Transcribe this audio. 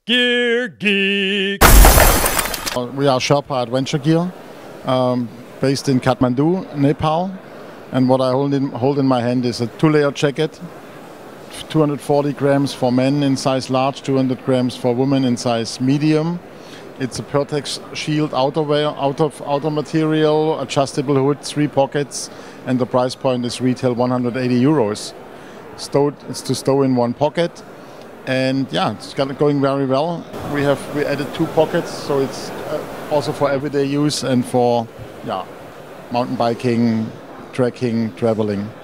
Gear Geek! We are Sherpa Adventure Gear, based in Kathmandu, Nepal. And what I hold in my hand is a 2-layer jacket, 240 grams for men in size large, 200 grams for women in size medium. It's a Pertex shield outer material, adjustable hood, 3 pockets, and the price point is retail 180 euros. It's to stow in 1 pocket, and yeah, it's going very well. We added 2 pockets, so it's also for everyday use and for mountain biking, trekking, traveling.